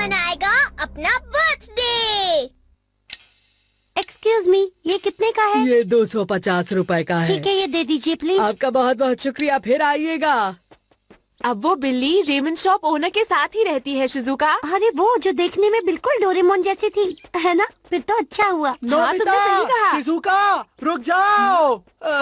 मनाएगा अपना birthday. Excuse me, ये कितने का है? ये 250 रुपए का है। ठीक है, ये दे दीजिए प्लीज। आपका बहुत बहुत शुक्रिया, फिर आइएगा। अब वो बिल्ली रेमंड शॉप ओनर के साथ ही रहती है शिजुका। अरे वो जो देखने में बिल्कुल डोरेमोन जैसी थी, है ना? फिर तो अच्छा हुआ। हाँ, तुमने सही कहा। शिजुका, रुक जाओ।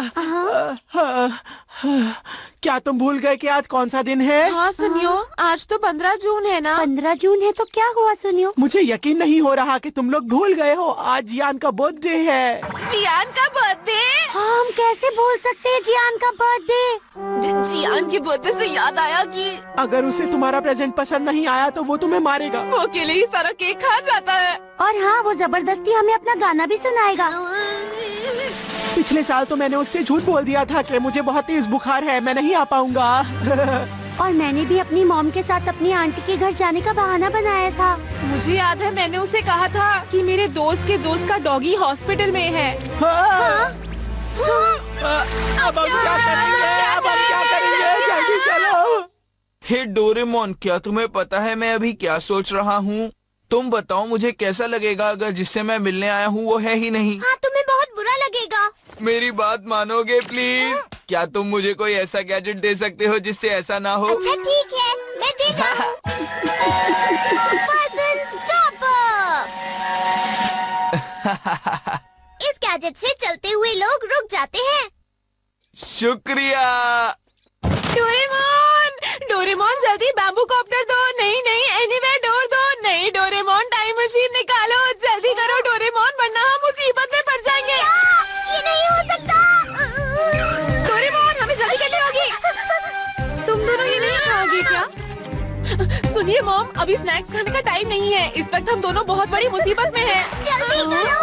क्या तुम भूल गए कि आज कौन सा दिन है? हाँ सुनियो, आज तो 15 जून है ना। 15 जून है तो क्या हुआ सुनियो? मुझे यकीन नहीं हो रहा कि तुम लोग भूल गए हो, आज जियान का बर्थडे है। जियान का बर्थडे? हाँ, हम कैसे भूल सकते हैं जियान का बर्थडे? जियान के बर्थडे से याद आया कि अगर उसे तुम्हारा प्रेजेंट पसंद नहीं आया तो वो तुम्हें मारेगा। वो अकेले ही सारा केक खा जाता है। और हाँ, वो जबरदस्ती हमें अपना गाना भी सुनाएगा। पिछले साल तो मैंने उससे झूठ बोल दिया था कि मुझे बहुत तेज बुखार है, मैं नहीं आ पाऊंगा। और मैंने भी अपनी मॉम के साथ अपनी आंटी के घर जाने का बहाना बनाया था। मुझे याद है मैंने उसे कहा था कि मेरे दोस्त के दोस्त का डॉगी हॉस्पिटल में है। अब हम क्या करेंगे? अब हम क्या करेंगे? जल्दी चलो। हे डोरेमोन, क्या तुम्हें पता है मैं अभी क्या सोच रहा हूँ? तुम बताओ मुझे कैसा लगेगा अगर जिससे मैं मिलने आया हूँ वो है ही नहीं? हाँ, तुम्हें बहुत बुरा लगेगा। मेरी बात मानोगे प्लीज? क्या तुम मुझे कोई ऐसा गैजेट दे सकते हो जिससे ऐसा ना हो? अच्छा ठीक है, मैं देता हूँ। Person stopper। इस गैजेट से चलते हुए लोग रुक जाते हैं। शुक्रिया। डोरेमोन, डोरेमोन जल्दी बैम्बू कॉप्टर दो। नहीं नहीं, एनीवेयर डोर दो। नहीं डोरेमोन, टाइम मशीन निकालो, जल्दी करो डोरेमोन, वरना हम मुसीबत में पड़ जाएंगे। ये नहीं हो सकता। डोरेमोन, हमें जल्दी करनी होगी। तुम दोनों ये नहीं खाओगे क्या? सुनिए मॉम, अभी स्नैक्स खाने का टाइम नहीं है। इस वक्त हम दोनों बहुत बड़ी मुसीबत में हैं। जल्दी करो।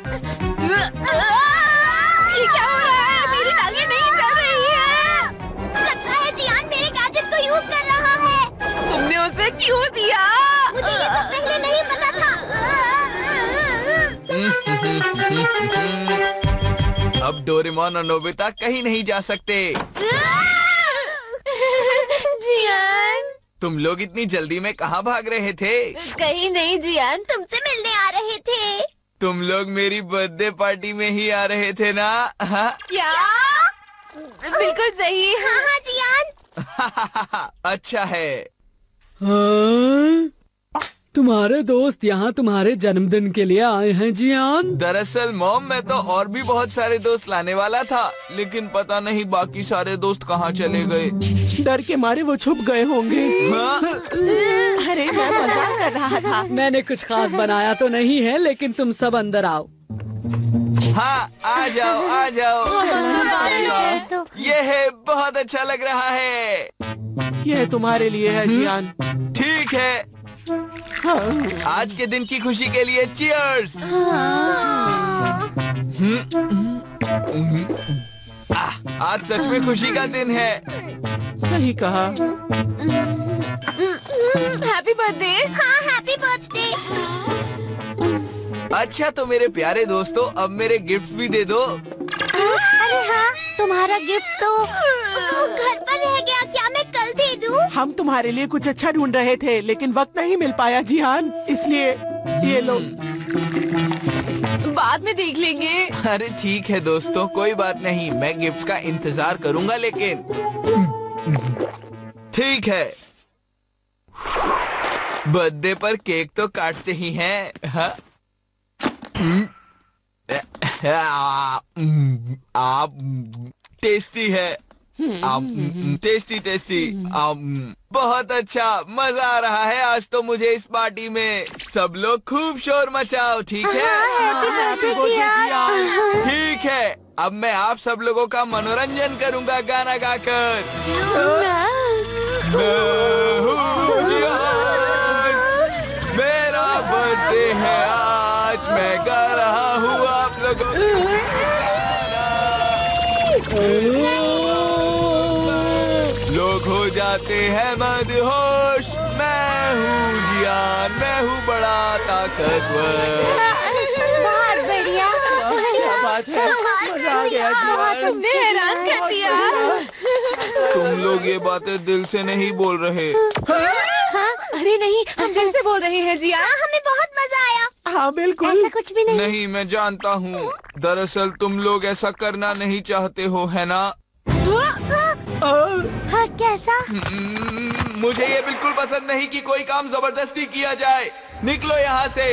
ये क्या हो रहा है? मेरी टांगें नहीं चल रही है। लगता है जियान मेरे गैजेट को यूज कर रहा है। तुमने उसे क्यों दिया? मुझे ये सब पहले नहीं पता था। अब डोरेमोन और नोबिता कहीं नहीं जा सकते। जियान, तुम लोग इतनी जल्दी में कहाँ भाग रहे थे? कहीं नहीं जियान, तुमसे मिलने आ रहे थे। तुम लोग मेरी बर्थडे पार्टी में ही आ रहे थे ना? हाँ? क्या? बिल्कुल सही। हाँ हाँ जियान। अच्छा है। हाँ? तुम्हारे दोस्त यहाँ तुम्हारे जन्मदिन के लिए आए हैं जियान। दरअसल मॉम, मैं तो और भी बहुत सारे दोस्त लाने वाला था, लेकिन पता नहीं बाकी सारे दोस्त कहाँ चले गए। डर के मारे वो छुप गए होंगे। हाँ? अरे मैं मजाक कर रहा था। मैंने कुछ खास बनाया तो नहीं है, लेकिन तुम सब अंदर आओ। हाँ, आ जाओ आ जाओ। तो ये है, बहुत अच्छा लग रहा है। ये तुम्हारे लिए है जियान। ठीक है, आज के दिन की खुशी के लिए चीयर्स। आज सच में खुशी का दिन है। सही कहा। Happy birthday. हाँ, हैप्पी बर्थडे। अच्छा तो मेरे प्यारे दोस्तों, अब मेरे गिफ्ट भी दे दो। अरे हाँ, तुम्हारा गिफ्ट तो घर पर रह गया। क्या मैं कल दे दूँ? हम तुम्हारे लिए कुछ अच्छा ढूंढ रहे थे, लेकिन वक्त नहीं मिल पाया जियान, इसलिए ये लो। बाद में देख लेंगे। अरे ठीक है दोस्तों, कोई बात नहीं, मैं गिफ्ट का इंतजार करूंगा, लेकिन ठीक है। बर्थडे पर केक तो काटते ही हैं। हाँ? आप टेस्टी है। Tasty tasty. बहुत अच्छा, मजा आ रहा है आज तो मुझे इस पार्टी में। सब लोग खूब शोर मचाओ, ठीक है? ठीक है, अब मैं आप सब लोगों का मनोरंजन करूंगा गाना गाकर। मेरा बर्थडे है आज, मैं गा रहा हूँ आप लोगों। लोग हो जाते हैं मदहोश। मैं हूँ जियान, मैं हूँ बड़ा ताकतवर। बहुत बढ़िया। क्या बात है, मजा आ गया जियान। तुमने हैरान कर दिया। तुम लोग ये बातें दिल से नहीं बोल रहे। अरे नहीं, हम दिल से बोल रहे हैं जियान। हाँ, हमें बहुत मजा आया। हाँ बिल्कुल। ऐसा कुछ भी नहीं। नहीं, मैं जानता हूँ। दरअसल तुम लोग ऐसा करना नहीं चाहते हो, है ना? हाँ, कैसा? मुझे ये बिल्कुल पसंद नहीं कि कोई काम जबरदस्ती किया जाए। निकलो यहाँ से।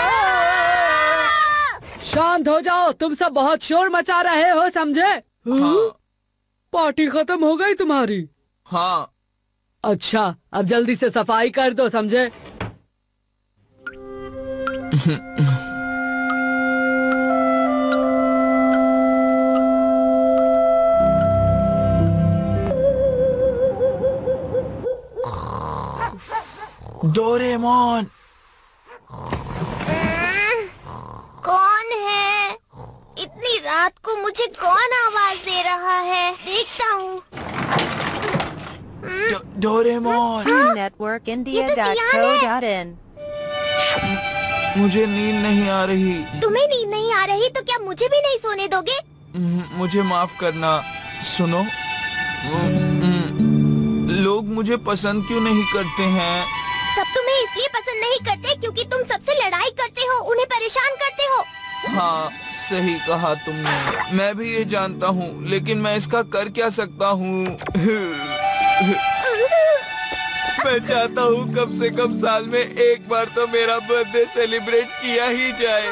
शांत हो जाओ, तुम सब बहुत शोर मचा रहे हो, समझे? हाँ। पार्टी खत्म हो गई तुम्हारी? हाँ। अच्छा, अब जल्दी से सफाई कर दो, समझे? डोरेमोन। कौन है? इतनी रात को मुझे कौन आवाज दे रहा है? देखता हूँ। डोरेमोन। TeamNetworkIndia.co.in मुझे नींद नहीं आ रही। तुम्हें नींद नहीं आ रही तो क्या मुझे भी नहीं सोने दोगे? मुझे माफ करना। सुनो, लोग मुझे पसंद क्यों नहीं करते हैं? सब तुम्हें इसलिए पसंद नहीं करते क्योंकि तुम सबसे लड़ाई करते हो, उन्हें परेशान करते हो। हाँ, सही कहा तुमने। मैं भी ये जानता हूँ, लेकिन मैं इसका कर क्या सकता हूँ? मैं चाहता हूँ कम से कम साल में एक बार तो मेरा बर्थडे सेलिब्रेट किया ही जाए।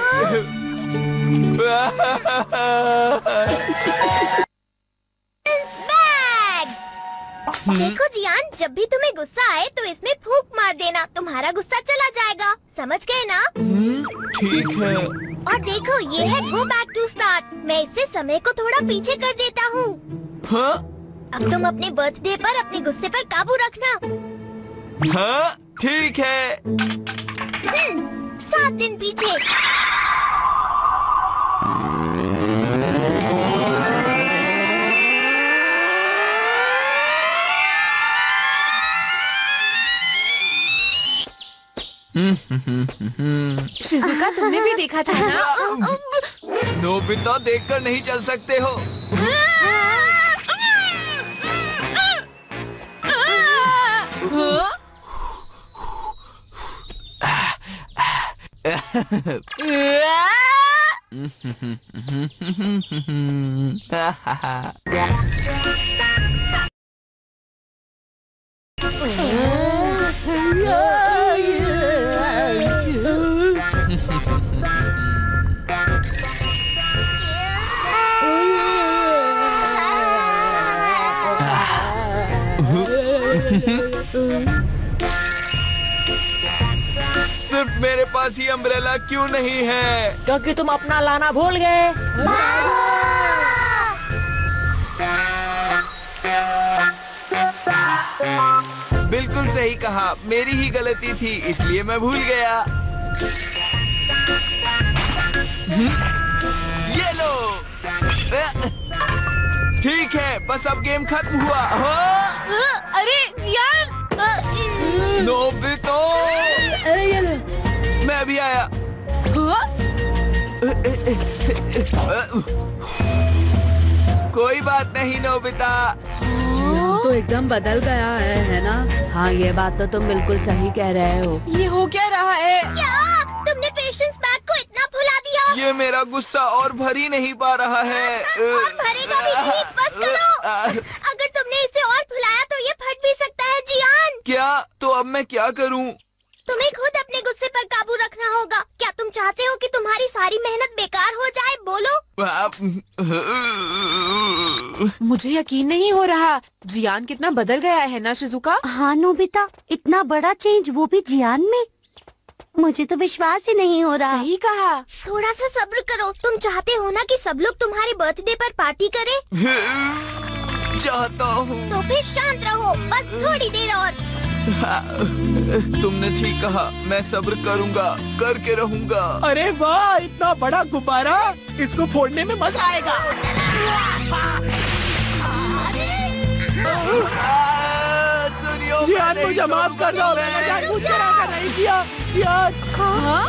देखो जियान, जब भी तुम्हें गुस्सा आए तो इसमें फूंक मार देना, तुम्हारा गुस्सा चला जाएगा। समझ गए ना? ठीक है। और देखो, ये है गो बैक टू स्टार्ट। मैं इससे समय को थोड़ा पीछे कर देता हूँ। हाँ? अब तुम अपने बर्थडे पर अपने गुस्से पर काबू रखना। हाँ, ठीक है। 7 दिन पीछे। शिजुका, तुमने भी देखा था ना? नोबिता, देखकर नहीं चल सकते हो। सिर्फ मेरे पास ही अम्ब्रेला क्यों नहीं है? क्योंकि तुम अपना लाना भूल गए। बिल्कुल सही कहा, मेरी ही गलती थी, इसलिए मैं भूल गया। ये लो। ठीक है, बस अब गेम खत्म हुआ। अरे जियान! नोबिता, मैं भी आया। कोई बात नहीं नोबिता। तो एकदम बदल गया है ना? हाँ, ये बात तो तुम बिल्कुल सही कह रहे हो। ये हो क्या रहा है? क्या तुमने पेशेंस बैग को इतना भुला दिया? ये मेरा गुस्सा और भर ही नहीं पा रहा है। और भरेगा भी नहीं, बस करो। अगर तुमने इसे और भुलाया तो ये फट भी सकता है जियान। क्या? तो अब मैं क्या करूं? तुम्हें खुद अपने गुस्से पर काबू रखना होगा। क्या तुम चाहते हो कि तुम्हारी सारी मेहनत बेकार हो जाए? बोलो। मुझे यकीन नहीं हो रहा। जियान कितना बदल गया है ना शिजुका? हाँ नोबिता, इतना बड़ा चेंज, वो भी जियान में। मुझे तो विश्वास ही नहीं हो रहा। सही कहा। थोड़ा सा सब्र करो। तुम चाहते हो ना कि सब लोग तुम्हारे बर्थडे पर पार्टी करें? चाहता हूँ। तो फिर शांत रहो, बस थोड़ी देर और। तुमने ठीक कहा, मैं सब्र करूँगा, करके रहूँगा। अरे वाह, इतना बड़ा गुब्बारा, इसको फोड़ने में मजा आएगा। सुनियो, जियान, मुझे माफ कर दो, मैंने जानबूझकर ऐसा नहीं किया। जियान। हाँ?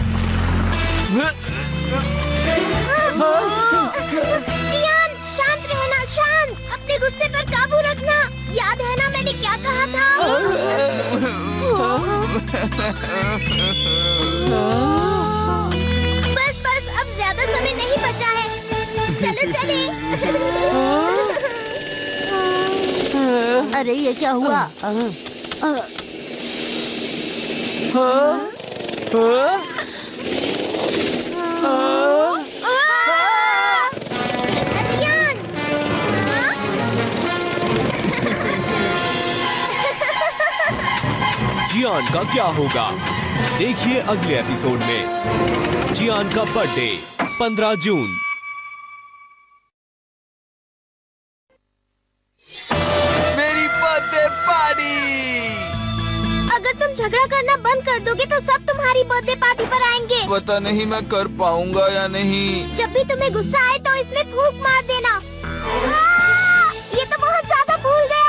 जियान, शांत रहना, शांत। अपने गुस्से पर काबू रखना। याद है ना मैंने क्या कहा था? बस बस, अब ज्यादा समय नहीं बचा है। चलो चले। अरे ये क्या हुआ? जियान का क्या होगा, देखिए अगले एपिसोड में। जियान का बर्थडे 15 जून। मेरी बर्थडे पार्टी। अगर तुम झगड़ा करना बंद कर दोगे तो सब तुम्हारी बर्थडे पार्टी पर आएंगे। पता नहीं मैं कर पाऊंगा या नहीं। जब भी तुम्हें गुस्सा आए तो इसमें फूंक मार देना। ये तो बहुत ज्यादा भूल गया।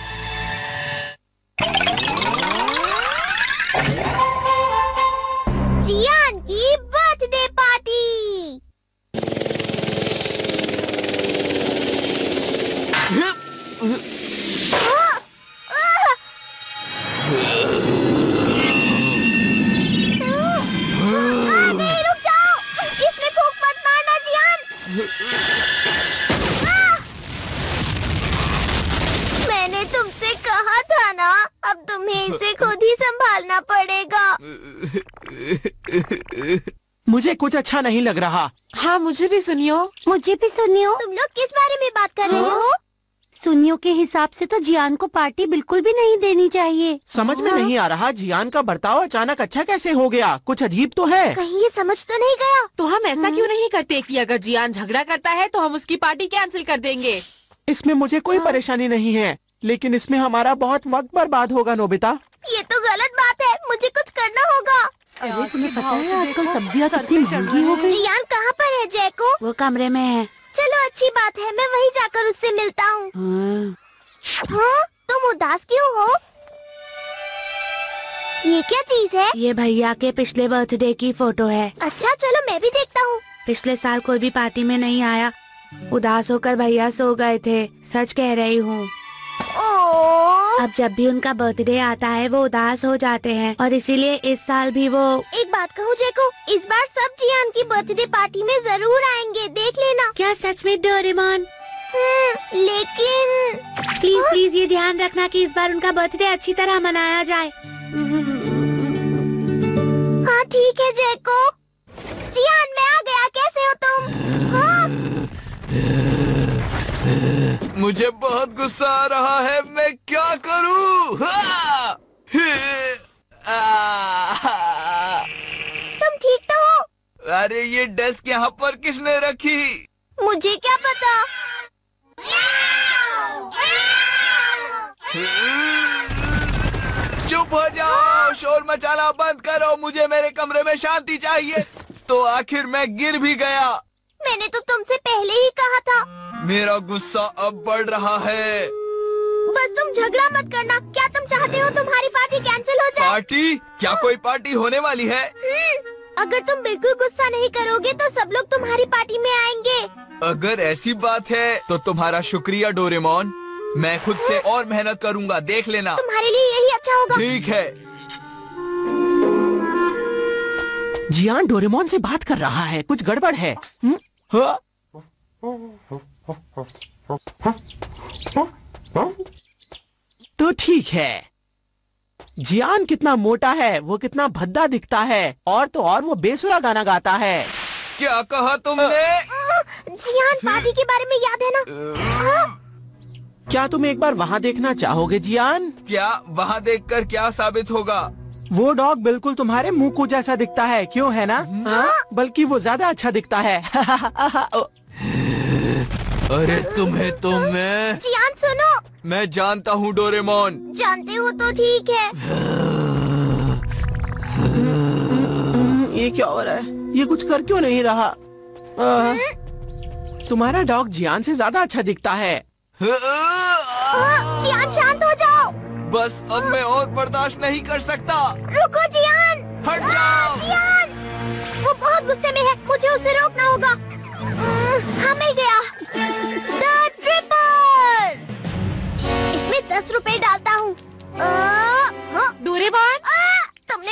जियान की बर्थडे पार्टी। नहीं, रुक जाओ। इसमें फूंक मत मारना जियान। मैंने तुमसे कहा था ना, अब तुम्हें इसे खुद ही संभालना पड़ेगा। मुझे कुछ अच्छा नहीं लग रहा। हाँ, मुझे भी सुनियो। मुझे भी सुनियो। तुम लोग किस बारे में बात कर रहे हो? सुनियो के हिसाब से तो जियान को पार्टी बिल्कुल भी नहीं देनी चाहिए। समझ में नहीं आ रहा, जियान का बर्ताव अचानक अच्छा कैसे हो गया? कुछ अजीब तो है। कहीं ये समझ तो नहीं गया? तो हम ऐसा क्यों नहीं करते कि अगर जियान झगड़ा करता है तो हम उसकी पार्टी कैंसिल कर देंगे। इसमें मुझे कोई परेशानी नहीं है, लेकिन इसमें हमारा बहुत वक्त बर्बाद होगा नोबिता। ये तो गलत बात है, मुझे कुछ करना होगा। अरे तुम्हें पता है आजकल सब्जियां कितनी महंगी हो गई? जियान कहाँ पर है जैको? वो कमरे में है। चलो अच्छी बात है, मैं वहीं जाकर उससे मिलता हूँ। हाँ, तुम उदास क्यों हो? ये क्या चीज है? ये भैया के पिछले बर्थडे की फोटो है। अच्छा चलो मैं भी देखता हूँ। पिछले साल कोई भी पार्टी में नहीं आया। उदास होकर भैया सो गए थे, सच कह रही हूँ। अब जब भी उनका बर्थडे आता है वो उदास हो जाते हैं, और इसीलिए इस साल भी वो। एक बात कहूँ जैको, इस बार सब जियान की बर्थडे पार्टी में जरूर आएंगे, देख लेना। क्या सच में डोरेमोन? लेकिन प्लीज प्लीज ये ध्यान रखना कि इस बार उनका बर्थडे अच्छी तरह मनाया जाए। हाँ ठीक है जैको। जियान मैं आ गया, कैसे हो तुम? हाँ? मुझे बहुत गुस्सा आ रहा है, मैं क्या करूं? तुम ठीक तो हो? अरे ये डेस्क यहाँ पर किसने रखी? मुझे क्या पता। चुप हो जाओ, शोर मचाना बंद करो, मुझे मेरे कमरे में शांति चाहिए। तो आखिर मैं गिर भी गया। मैंने तो तुमसे पहले ही कहा था। मेरा गुस्सा अब बढ़ रहा है। बस तुम झगड़ा मत करना। क्या तुम चाहते हो तुम्हारी पार्टी कैंसिल हो जाए? पार्टी? क्या कोई पार्टी होने वाली है? अगर तुम बिल्कुल गुस्सा नहीं करोगे तो सब लोग तुम्हारी पार्टी में आएंगे। अगर ऐसी बात है तो तुम्हारा शुक्रिया डोरेमोन, मैं खुद से और मेहनत करूँगा, देख लेना। तुम्हारे लिए यही अच्छा होगा। ठीक है। जियान डोरेमोन से बात कर रहा है, कुछ गड़बड़ है। हाँ? तो ठीक है। जियान कितना मोटा है, वो कितना भद्दा दिखता है, और तो और वो बेसुरा गाना गाता है। क्या कहा तुमने? जियान पार्टी के बारे में याद है ना? क्या तुम एक बार वहाँ देखना चाहोगे जियान? क्या वहाँ देखकर क्या साबित होगा? वो डॉग बिल्कुल तुम्हारे मुंह को जैसा दिखता है, क्यों है ना? हाँ? बल्कि वो ज्यादा अच्छा दिखता है। अरे तुम्हें तो मैं। जियान सुनो। मैं जानता हूँ डोरेमोन। जानते हो तो ठीक है। ये क्या हो रहा है? ये कुछ कर क्यों नहीं रहा? तुम्हारा डॉग जियान से ज्यादा अच्छा दिखता है। जियान शांत हो जाओ। बस अब मैं और बर्दाश्त नहीं कर सकता। रुको जियान। हट जाओ। जियान, वो बहुत गुस्से में है, मुझे उसे रोकना होगा। हाँ मिल गया। The tripper. इसमें 10 रुपए डालता हूँ। डोरेमोन, तुमने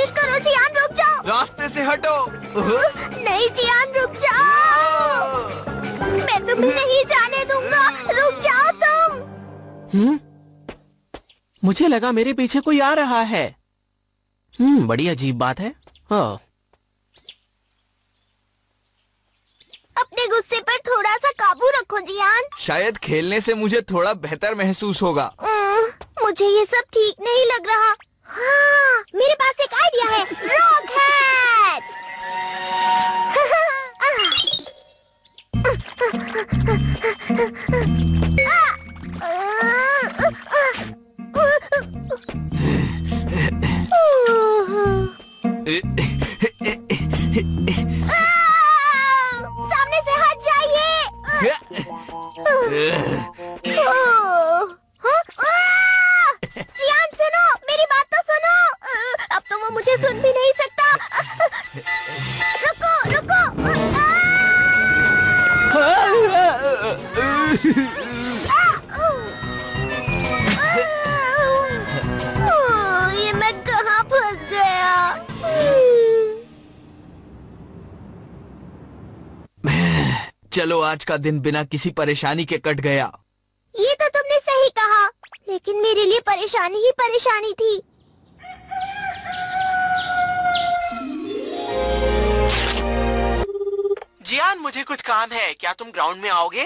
कोशिश करो जियान, रुक जाओ। रास्ते से हटो। नहीं जियान, रुक जाओ। मैं तुम्हें नहीं जाने दूंगा, रुक जाओ तुम। मुझे लगा मेरे पीछे कोई आ रहा है। बड़ी अजीब बात है। हाँ। अपने गुस्से पर थोड़ा सा काबू रखो जियान। शायद खेलने से मुझे थोड़ा बेहतर महसूस होगा। मुझे ये सब ठीक नहीं लग रहा। हाँ, मेरे पास एक आइडिया है। Rock hat. सामने से हट जाइए। जियान सुनो, मेरी बात तो सुनो। अब तो वो मुझे सुन भी नहीं सकता। रुको रुको। ये मैं कहाँ फंस गया? चलो आज का दिन बिना किसी परेशानी के कट गया। ये तो तुमने सही कहा, लेकिन मेरे लिए परेशानी ही परेशानी थी। जियान, मुझे कुछ काम है, क्या तुम ग्राउंड में आओगे?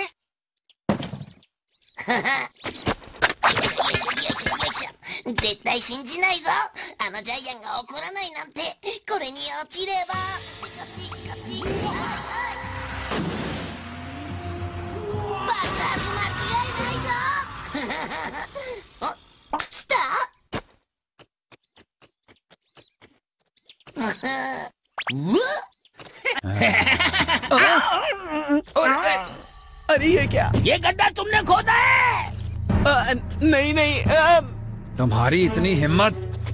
絶対信じないぞ。あのジャイアンが怒らないなんて、これに落ちれば。こっちこっち。爆発間違いないぞ。お、来た？うわ。 अरे ये क्या? ये गड्ढा तुमने खोदा है? नहीं नहीं। तुम्हारी इतनी हिम्मत?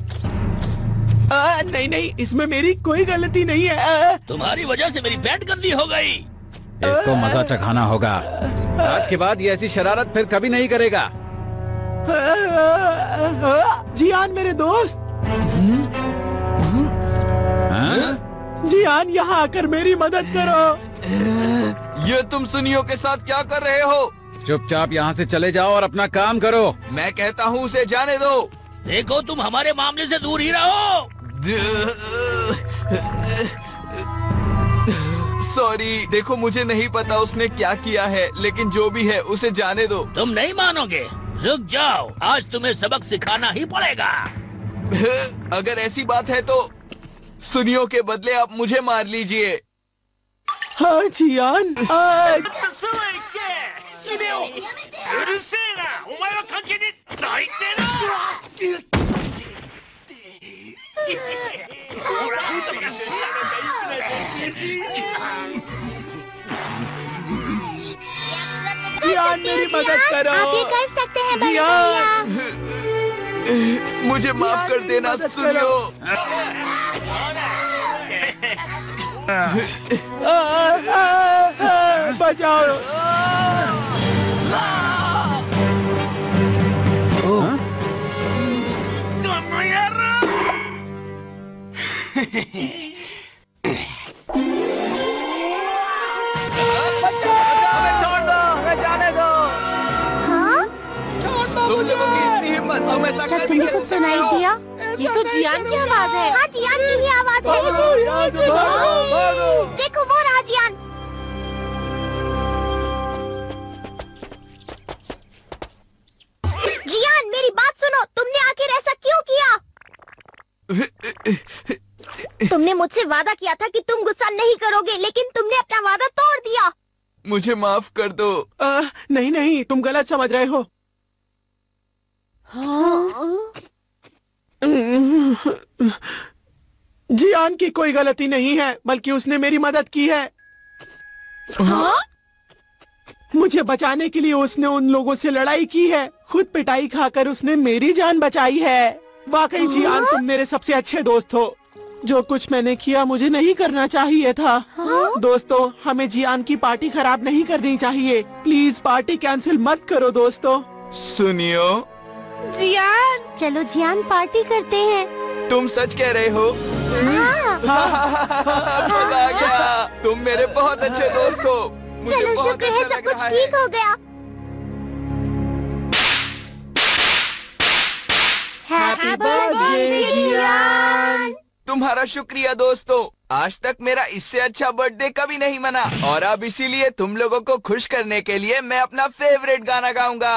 नहीं नहीं, इसमें मेरी कोई गलती नहीं है। तुम्हारी वजह से मेरी पैंट गंदी हो गई। इसको मजा चखाना होगा। आज के बाद ये ऐसी शरारत फिर कभी नहीं करेगा। जियान मेरे दोस्त। जियान, यहाँ आकर मेरी मदद करो। ये तुम सुनियो के साथ क्या कर रहे हो? चुपचाप यहाँ से चले जाओ और अपना काम करो। मैं कहता हूँ उसे जाने दो। देखो, तुम हमारे मामले से दूर ही रहो। सॉरी, देखो मुझे नहीं पता उसने क्या किया है, लेकिन जो भी है उसे जाने दो। तुम नहीं मानोगे, रुक जाओ, आज तुम्हें सबक सिखाना ही पड़ेगा। अगर ऐसी बात है तो सुनियो के बदले आप मुझे मार लीजिए। हाँ जियान। जियान, मेरी मदद करो। आप ये कर सकते हैं जियान, मुझे माफ कर देना सुनियो। बचाओ। जाने दो। हाँ? तुम लोगों की इतनी हिम्मत, तुम ऐसा क्या कैसे तुम्हें कर कुछ सकते सुनाई हो? दिया? ये तो जियान की आवाज है। हाँ, जियान की ही आवाज है। देखो वो रहा जियान। जियान, मेरी बात सुनो, तुमने आखिर ऐसा क्यों किया? तुमने मुझसे वादा किया था कि तुम गुस्सा नहीं करोगे, लेकिन तुमने अपना वादा तोड़ दिया। मुझे माफ कर दो। नहीं नहीं, तुम गलत समझ रहे हो। जियान की कोई गलती नहीं है, बल्कि उसने मेरी मदद की है। हाँ? मुझे बचाने के लिए उसने उन लोगों से लड़ाई की है। खुद पिटाई खाकर उसने मेरी जान बचाई है। वाकई जियान, तुम मेरे सबसे अच्छे दोस्त हो। जो कुछ मैंने किया मुझे नहीं करना चाहिए था। दोस्तों, हमें जियान की पार्टी खराब नहीं करनी चाहिए। प्लीज पार्टी कैंसिल मत करो दोस्तों। सुनियो, जियान, चलो जियान, पार्टी करते हैं। तुम सच कह रहे हो? मजा आ गया। तुम मेरे बहुत अच्छे दोस्त हो। मुझे चलो बहुत शुक्र है अच्छा सब लग कुछ रहा ठीक है। हो गया। Happy birthday Jiyan. तुम्हारा शुक्रिया दोस्तों। आज तक मेरा इससे अच्छा बर्थडे कभी नहीं मना और अब इसीलिए तुम लोगों को खुश करने के लिए मैं अपना फेवरेट गाना गाऊंगा।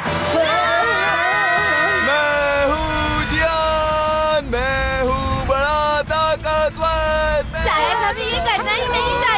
मैं हूँ जियान, मैं हूँ बड़ा ताकतवर। शायद हमें ये करना ही नहीं चाहिए।